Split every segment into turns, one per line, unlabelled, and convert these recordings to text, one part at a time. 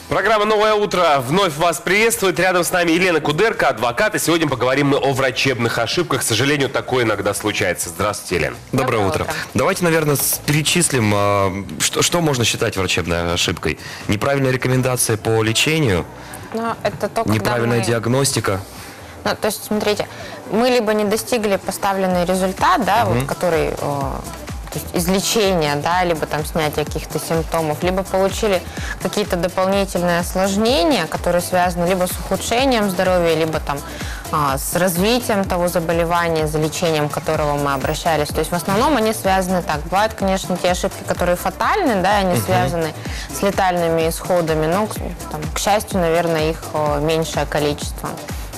Программа «Новое утро» вновь вас приветствует. Рядом с нами Елена Кудерко, адвокат. И сегодня поговорим мы о врачебных ошибках. К сожалению, такое иногда случается. Здравствуйте, Елена.
Доброе утро. Давайте, наверное, перечислим, что можно считать врачебной ошибкой. Неправильная рекомендация по лечению,
это то,
неправильная диагностика.
То есть, смотрите, мы либо не достигли поставленный результат, да, вот, который... То есть излечения, да, либо там снятие каких-то симптомов, либо получили какие-то дополнительные осложнения, которые связаны либо с ухудшением здоровья, либо там с развитием того заболевания, за лечением которого мы обращались. То есть в основном они связаны так. Бывают, конечно, те ошибки, которые фатальны, да, они связаны с летальными исходами, но, там, к счастью, наверное, их меньшее количество.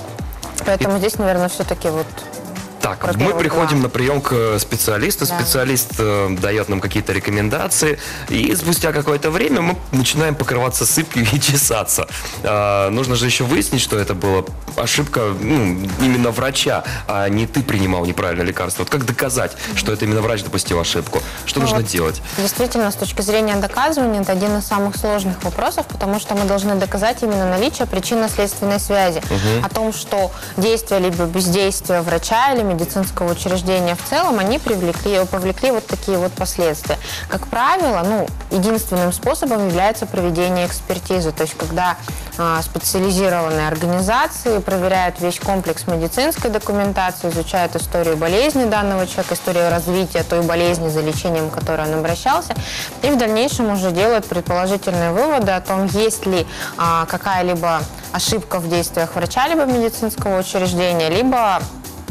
Поэтому здесь, наверное, все-таки вот...
Так, мы приходим на прием к специалисту, специалист дает нам какие-то рекомендации, и спустя какое-то время мы начинаем покрываться сыпью и чесаться. Нужно же еще выяснить, что это была ошибка именно врача, а не ты принимал неправильное лекарство. Вот как доказать, что это именно врач допустил ошибку? Что нужно делать?
Действительно, с точки зрения доказывания, это один из самых сложных вопросов, потому что мы должны доказать именно наличие причинно-следственной связи. О том, что действие либо бездействие врача или медицинского учреждения в целом, они повлекли вот такие вот последствия. Как правило, единственным способом является проведение экспертизы. То есть, когда специализированные организации проверяют весь комплекс медицинской документации, изучают историю болезни данного человека, историю развития той болезни, за лечением которой он обращался, и в дальнейшем уже делают предположительные выводы о том, есть ли какая-либо ошибка в действиях врача либо медицинского учреждения, либо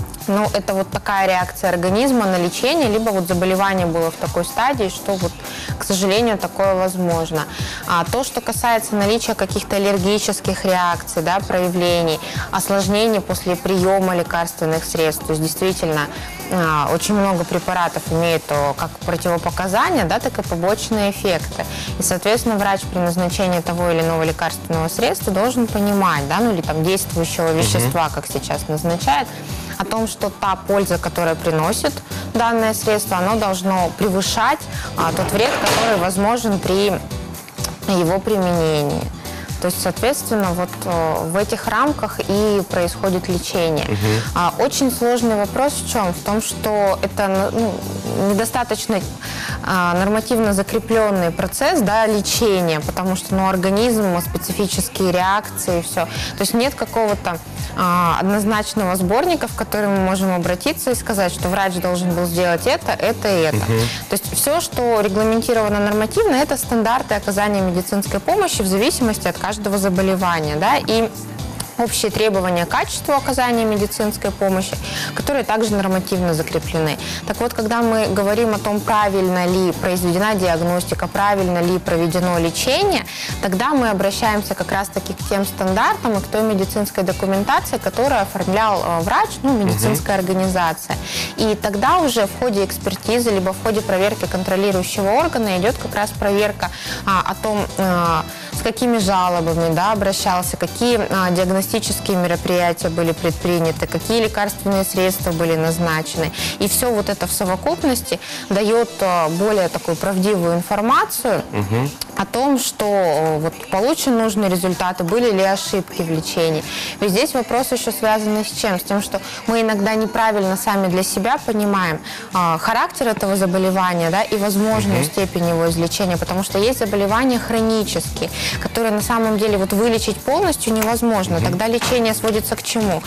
это вот такая реакция организма на лечение, либо вот заболевание было в такой стадии, что вот, к сожалению, такое возможно. То, что касается наличия каких-то аллергических реакций, да, проявлений, осложнений после приема лекарственных средств, то есть действительно очень много препаратов имеют как противопоказания, да, так и побочные эффекты. И, соответственно, врач при назначении того или иного лекарственного средства должен понимать, да, или там действующего вещества, как сейчас назначают, о том, что та польза, которая приносит данное средство, оно должно превышать тот вред, который возможен при его применении. То есть, соответственно, вот в этих рамках и происходит лечение. Очень сложный вопрос в чем? В том, что это недостаточно нормативно закрепленный процесс, да, лечения, потому что организм, специфические реакции, все. То есть нет какого-то однозначного сборника, в который мы можем обратиться и сказать, что врач должен был сделать это и это. То есть все, что регламентировано нормативно, это стандарты оказания медицинской помощи в зависимости от каждого заболевания, да, и общие требования к качеству оказания медицинской помощи, которые также нормативно закреплены. Так вот, когда мы говорим о том, правильно ли произведена диагностика, правильно ли проведено лечение, тогда мы обращаемся как раз-таки к тем стандартам и к той медицинской документации, которую оформлял врач, медицинская организация. И тогда уже в ходе экспертизы, либо в ходе проверки контролирующего органа идет как раз проверка о том, с какими жалобами, да, обращался, какие диагностические мероприятия были предприняты, какие лекарственные средства были назначены. И все вот это в совокупности дает более такую правдивую информацию о том, что вот получены нужные результаты, были ли ошибки в лечении. Ведь здесь вопрос еще связан с чем? С тем, что мы иногда неправильно сами для себя понимаем характер этого заболевания, да, и возможную степень его излечения, потому что есть заболевания хронические, которые на самом деле вот вылечить полностью невозможно. Тогда лечение сводится к чему?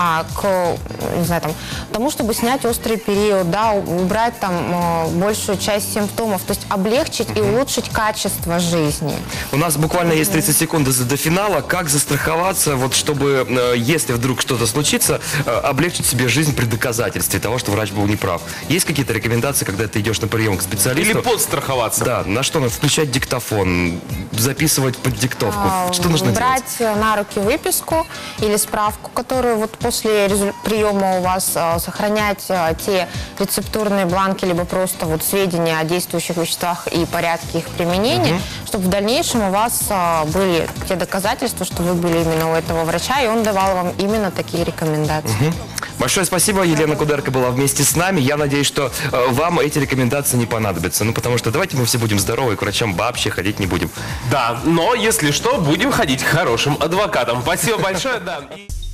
К, не знаю, тому, чтобы снять острый период, да, убрать там большую часть симптомов, то есть облегчить и улучшить качество жизни.
У нас буквально есть 30 секунд до финала. Как застраховаться, вот чтобы, если вдруг что-то случится, облегчить себе жизнь при доказательстве того, что врач был неправ? Есть какие-то рекомендации, когда ты идешь на прием к специалисту?
Или подстраховаться?
Да, на что надо? Включать диктофон, записывать под диктовку. Что нужно делать?
Брать на руки выписку или справку, которую вот после приема у вас сохранять те рецептурные бланки, либо просто вот сведения о действующих веществах и порядке их применения, чтобы в дальнейшем у вас были те доказательства, что вы были именно у этого врача, и он давал вам именно такие рекомендации.
Большое спасибо, Елена Кудерко была вместе с нами. Я надеюсь, что вам эти рекомендации не понадобятся. Ну, потому что давайте мы все будем здоровы, и к врачам вообще ходить не будем.
Да, но если что, будем ходить к хорошим адвокатам. Спасибо большое, да.